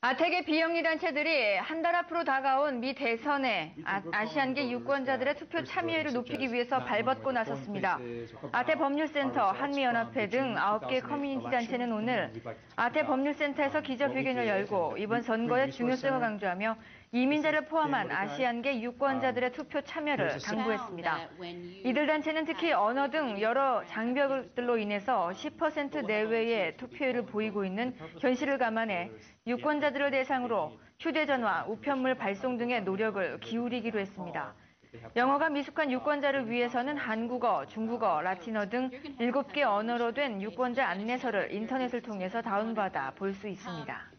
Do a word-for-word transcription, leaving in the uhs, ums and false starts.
아태계 비영리 단체들이 한 달 앞으로 다가온 미 대선에 아, 아시안계 유권자들의 투표 참여율을 높이기 위해서 발벗고 나섰습니다. 아태 법률센터, 한미연합회 등 아홉 개 커뮤니티 단체는 오늘 아태 법률센터에서 기자회견을 열고 이번 선거의 중요성을 강조하며 이민자를 포함한 아시안계 유권자들의 투표 참여를 당부했습니다. 이들 단체는 특히 언어 등 여러 장벽들로 인해서 십 퍼센트 내외의 투표율을 보이고 있는 현실을 감안해 유권자들을 대상으로 휴대전화, 우편물 발송 등의 노력을 기울이기로 했습니다. 영어가 미숙한 유권자를 위해서는 한국어, 중국어, 라틴어 등 일곱 개 언어로 된 유권자 안내서를 인터넷을 통해서 다운받아 볼 수 있습니다.